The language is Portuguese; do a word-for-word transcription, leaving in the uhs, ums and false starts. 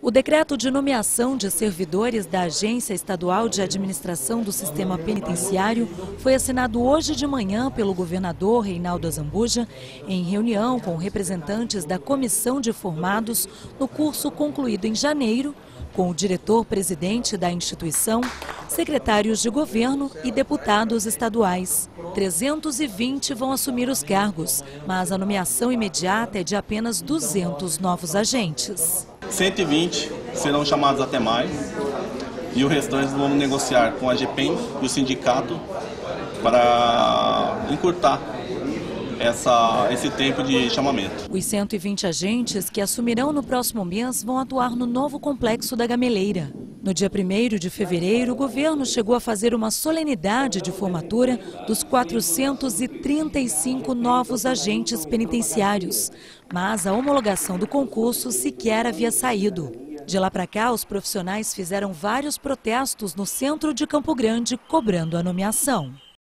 O decreto de nomeação de servidores da Agência Estadual de Administração do Sistema Penitenciário foi assinado hoje de manhã pelo governador Reinaldo Azambuja, em reunião com representantes da Comissão de Formados no curso concluído em janeiro, com o diretor-presidente da instituição, secretários de governo e deputados estaduais. trezentos e vinte vão assumir os cargos, mas a nomeação imediata é de apenas duzentos novos agentes. cento e vinte serão chamados até mais e o restante vamos negociar com a GEPEN e o sindicato para encurtar essa, esse tempo de chamamento. Os cento e vinte agentes que assumirão no próximo mês vão atuar no novo complexo da Gameleira. No dia primeiro de fevereiro, o governo chegou a fazer uma solenidade de formatura dos quatrocentos e trinta e cinco novos agentes penitenciários, mas a homologação do concurso sequer havia saído. De lá para cá, os profissionais fizeram vários protestos no centro de Campo Grande, cobrando a nomeação.